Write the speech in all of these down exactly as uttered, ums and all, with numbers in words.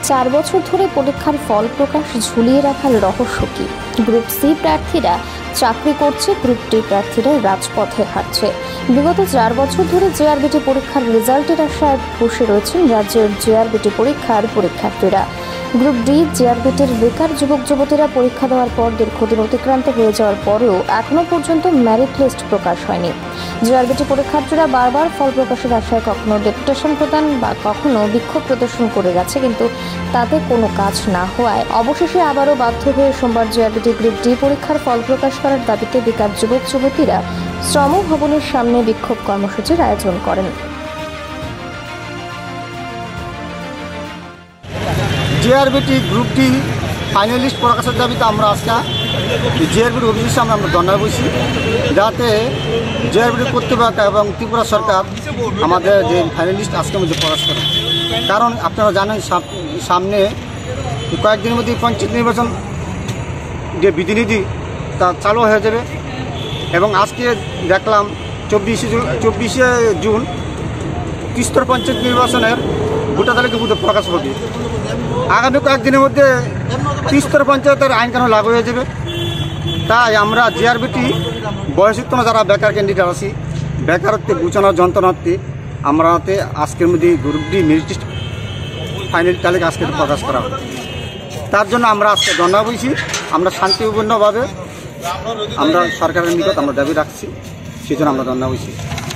চার বছর ধরে পরীক্ষার ফল প্রকাশ ঝুলিয়ে রাখার রহস্য কি? গ্রুপ সি প্রার্থীরা চাকরি করছে, গ্রুপ ডি প্রার্থীরা রাজপথে হাঁটছে। বিগত চার বছর ধরে জেআরবিটি পরীক্ষার রেজাল্টের আশায় বসে রয়েছেন রাজ্যের জেআরবিটি পরীক্ষার পরীক্ষার্থীরা। গ্রুপ ডি জেআরবিটির বেকার যুবক যুবতীরা পরীক্ষা দেওয়ার পর দীর্ঘদিন অতিক্রান্ত হয়ে যাওয়ার পরেও এখনো পর্যন্ত মেরিট লিস্ট প্রকাশ হয়নি। জেআরবিটি পরীক্ষার্থীরা বারবার ফল প্রকাশের আশায় কখনো ডেপুটেশন প্রদান বা কখনো বিক্ষোভ প্রদর্শন করে গেছে, কিন্তু তাতে কোনো কাজ না হওয়ায় অবশেষে আবারও বাধ্য হয়ে সোমবার জেআরবিটি গ্রুপ ডি পরীক্ষার ফল প্রকাশ করার দাবিতে বেকার যুবক যুবতীরা শ্রম ভবনের সামনে বিক্ষোভ কর্মসূচির আয়োজন করেন। জেআরবিটি গ্রুপ ডি ফাইনালিস্ট প্রকাশের দাবিতে আমরা আজকে জেআরবিটি অফিসের সামনে আমরা ধর্ণা বসি, যাতে জেআরবিটি কর্তৃপক্ষ এবং ত্রিপুরা সরকার আমাদের যে ফাইনালিস্ট আজকের মধ্যে প্রকাশ করে। কারণ আপনারা জানেন সামনে কয়েকদিনের মধ্যে পঞ্চায়েত নির্বাচন যে বিধিনিধি তা চালু হয়ে যাবে এবং আজকে দেখলাম চব্বিশে জুন চব্বিশে জুন তিস্তর পঞ্চায়েত নির্বাচনের ভোটার তালিকা প্রকাশ হবে। আগামী কয়েকদিনের মধ্যে তিস্তর পঞ্চায়েতের আইন কানুন লাগু হয়ে যাবে। তাই আমরা জেআরবিটি বয়সোত্তম যারা বেকার ক্যান্ডিডেট আছি, বেকারত্বে বুঝানোর যন্ত্রণার্থে আমরা আজকের মধ্যে group D merit list final তালিকা আজকে প্রকাশ করা হবে। তার জন্য আমরা আজকে ধর্ণা বইছি। আমরা শান্তিপূর্ণভাবে আমরা সরকারের নিকট আমরা দাবি রাখছি, সেই জন্য আমরা ধর্ণা বইছি।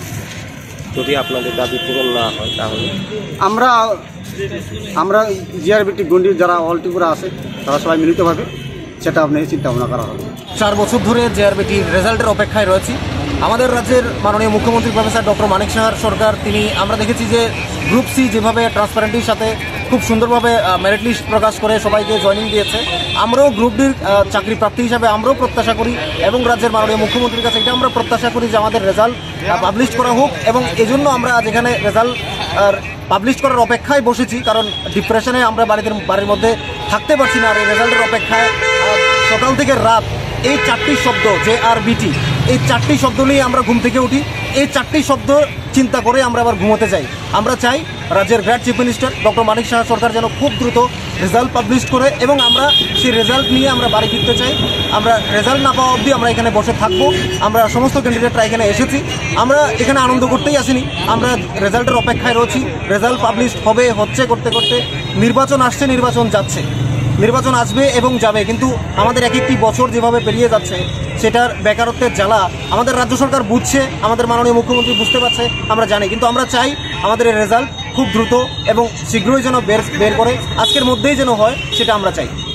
যদি আপনাদের দাবি পূরণ না হয় তাহলে আমরা আমরা জেআরবিটি গন্ডি যারা অল ত্রিপুরা আছে তারা সবাই মিলিতভাবে সেটা আপনাকে চিন্তা ভাবনা করা হবে। চার বছর ধরে জেআরবিটির রেজাল্টের অপেক্ষায় রয়েছি। আমাদের রাজ্যের মাননীয় মুখ্যমন্ত্রী প্রফেসর ডক্টর মানিক সাহার সরকার, তিনি আমরা দেখেছি যে গ্রুপ সি যেভাবে ট্রান্সপারেন্টির সাথে খুব সুন্দরভাবে মেরিট লিস্ট প্রকাশ করে সবাইকে জয়েনিং দিয়েছে, আমরাও গ্রুপ ডির চাকরি প্রার্থী হিসাবে আমরাও প্রত্যাশা করি এবং রাজ্যের মাননীয় মুখ্যমন্ত্রীর কাছে এটা আমরা প্রত্যাশা করি যে আমাদের রেজাল্ট পাবলিশ করা হোক। এবং এজন্য আমরা আজ এখানে রেজাল্ট পাবলিশ করার অপেক্ষায় বসেছি, কারণ ডিপ্রেশনে আমরা বাড়িতে বাড়ির মধ্যে থাকতে পারছি না। আর এই রেজাল্টের অপেক্ষায় সকাল থেকে রাত এই চারটি শব্দ জেআরবিটি, এই চারটি শব্দ নিয়ে আমরা ঘুম থেকে উঠি। এই চারটি শব্দ চিন্তা করে আমরা আবার ঘুমোতে যাই। আমরা চাই রাজ্যের great chief minister doctor Manik Saha সরকার যেন খুব দ্রুত রেজাল্ট পাবলিশ করে এবং আমরা সেই রেজাল্ট নিয়ে আমরা বাড়ি ফিরতে চাই। আমরা রেজাল্ট না পাওয়া অবধি আমরা এখানে বসে থাকবো। আমরা সমস্ত ক্যান্ডিডেটরা এখানে এসেছি, আমরা এখানে আনন্দ করতেই আসিনি, আমরা রেজাল্টের অপেক্ষায় রয়েছি। রেজাল্ট পাবলিশ হবে হচ্ছে করতে করতে নির্বাচন আসছে, নির্বাচন যাচ্ছে, নির্বাচন আসবে এবং যাবে, কিন্তু আমাদের এক একটি বছর যেভাবে পেরিয়ে যাচ্ছে সেটার বেকারত্বের জ্বালা আমাদের রাজ্য সরকার বুঝছে, আমাদের মাননীয় মুখ্যমন্ত্রী বুঝতে পারছে, আমরা জানি। কিন্তু আমরা চাই আমাদের এই রেজাল্ট খুব দ্রুত এবং শীঘ্রই যেন বের বের করে আজকের মধ্যেই যেন হয়, সেটা আমরা চাই।